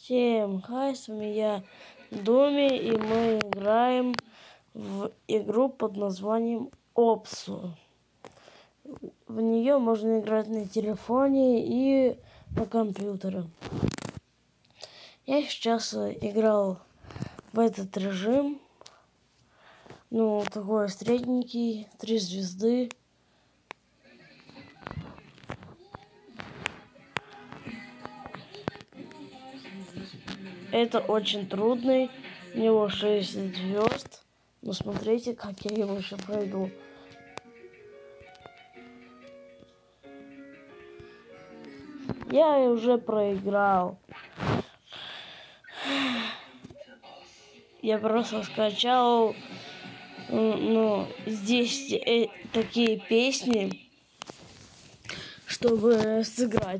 Всем хай, с вами я, Доми, и мы играем в игру под названием Опсу. В нее можно играть на телефоне и на компьютере. Я сейчас играл в этот режим. Ну, такой средненький, 3 звезды. Это очень трудный, у него 6 звезд. Но смотрите, как я его еще пройду. Я уже проиграл. Я просто скачал, ну, здесь такие песни, чтобы сыграть.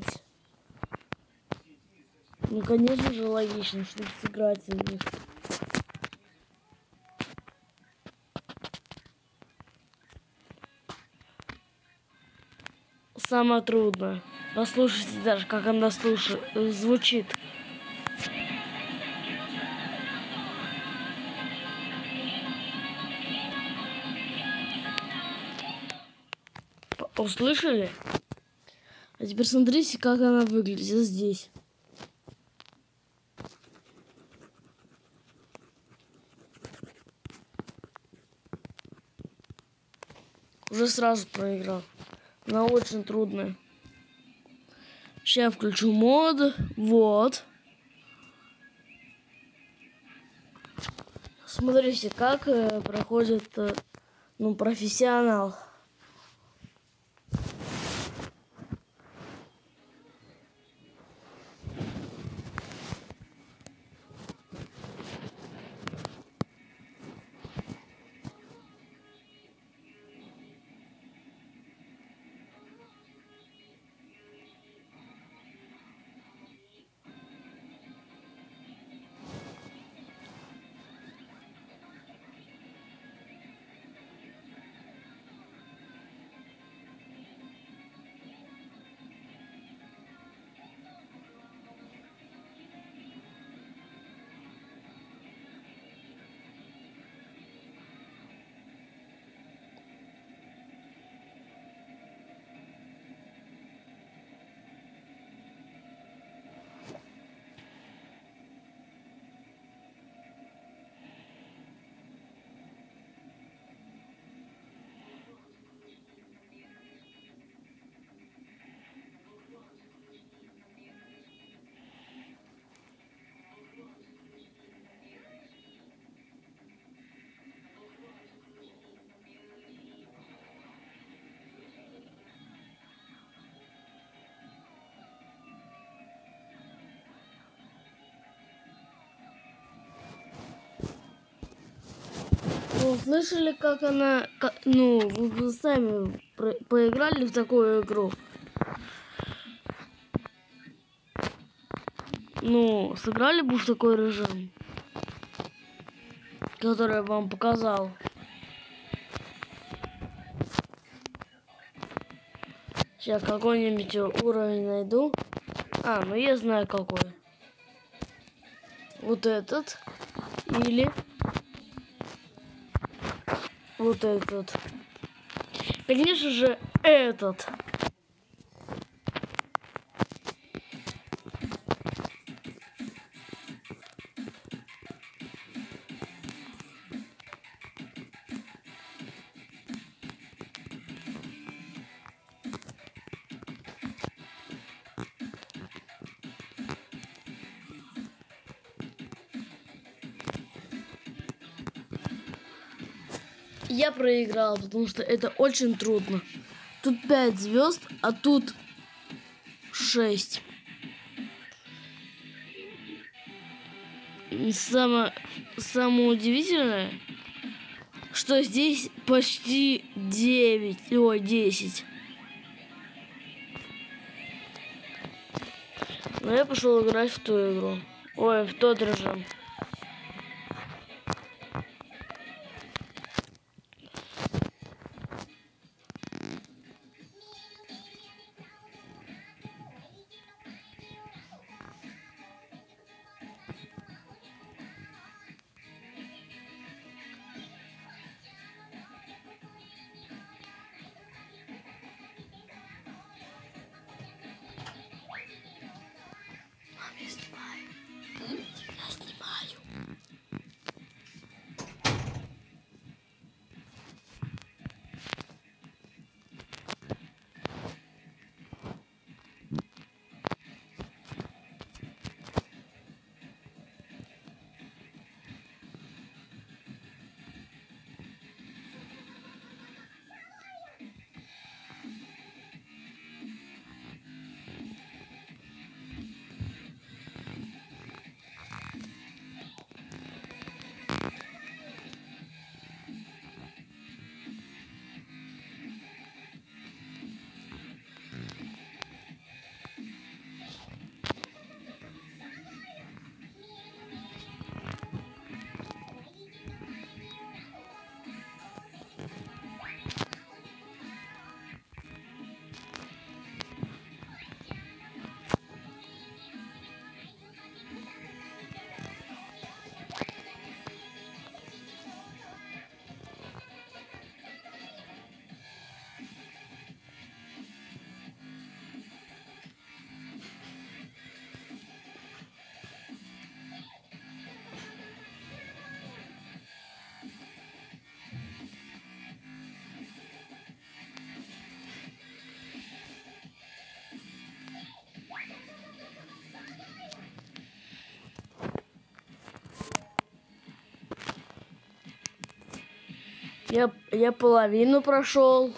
Ну, конечно же, логично, чтобы сыграть в них. Самое трудное. Послушайте даже, как она звучит. Услышали? А теперь смотрите, как она выглядит здесь. Уже сразу проиграл. Она очень трудная. Сейчас я включу мод. Вот. Смотрите, как проходит профессионал. Вы слышали, как она... вы сами поиграли в такую игру? Ну, сыграли бы в такой режим, который я вам показал. Сейчас какой-нибудь уровень найду. Ну я знаю какой. Вот этот. Или... вот этот. Конечно же, этот. Я проиграл, потому что это очень трудно. Тут 5 звезд, а тут 6. Самое удивительное, что здесь почти 10. Но я пошел играть в ту игру. В тот режим. Я половину прошел.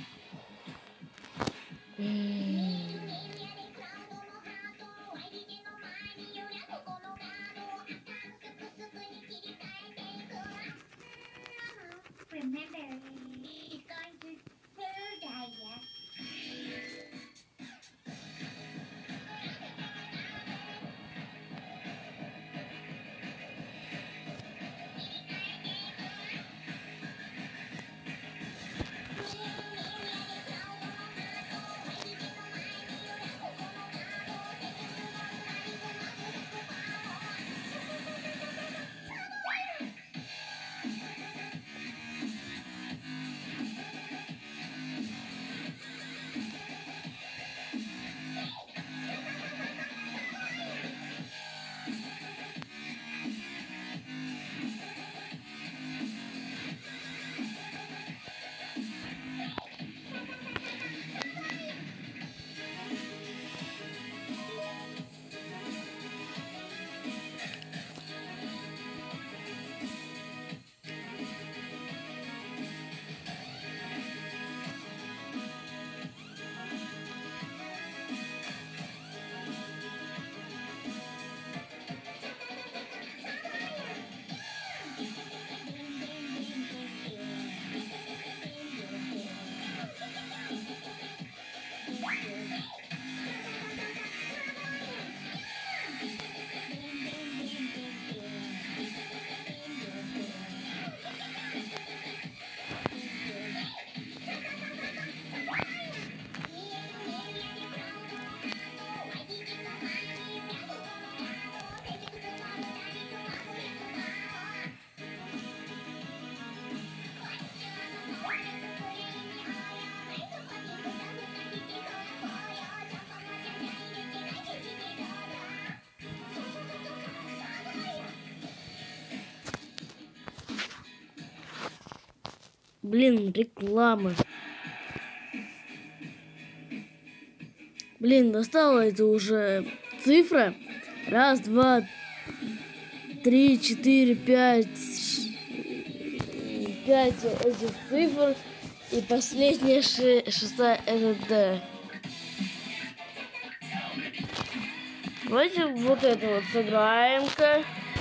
Блин, реклама. Блин, достала это уже цифра. 1, 2, 3, 4, 5. 5 этих цифр. И последняя шестая это D. Давайте вот это вот сыграем-ка.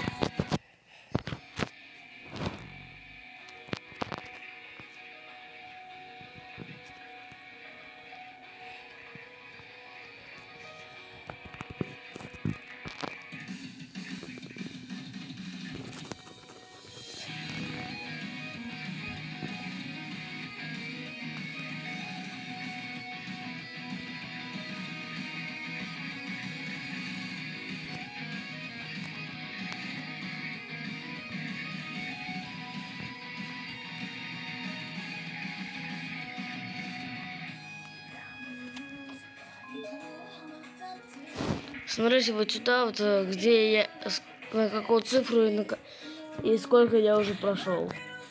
Смотрите вот сюда, вот где я, на какую цифру и сколько я уже прошел.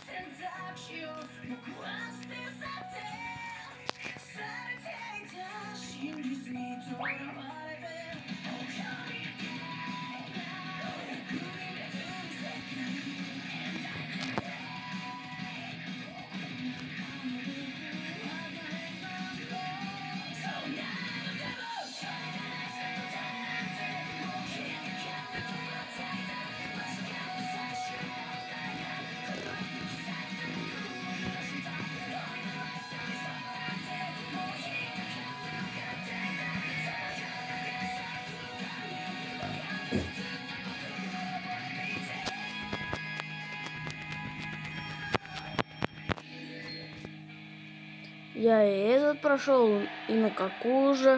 Я и этот прошел, и на какую же?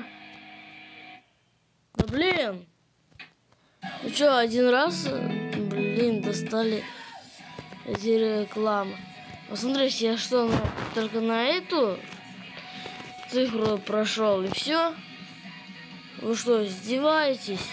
Да блин! Ну что, один раз, блин, достали эти рекламы. Посмотрите, я что, только на эту цифру прошел, и все? Вы что, издеваетесь?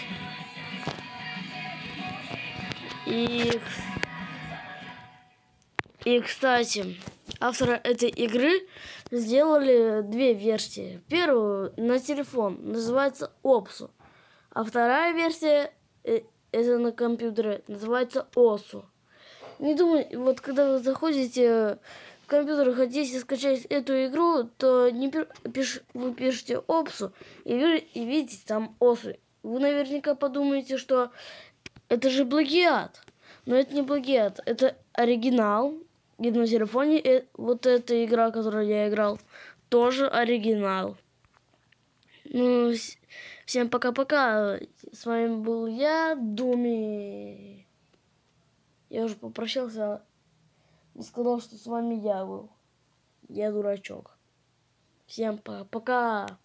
И кстати, авторы этой игры сделали две версии. Первую на телефон, называется Опсу. А вторая версия, это на компьютере, называется Осу. Не думаю, вот когда вы заходите в компьютере хотите скачать эту игру, то вы пишете Опсу и видите там Опсу. Вы наверняка подумаете, что это же плагиат. Но это не плагиат, это оригинал. И на телефоне вот эта игра, которую я играл, тоже оригинал. Ну, всем пока-пока. С вами был я, Думи. Я уже попрощался и сказал, что с вами я был. Я дурачок. Всем пока-пока.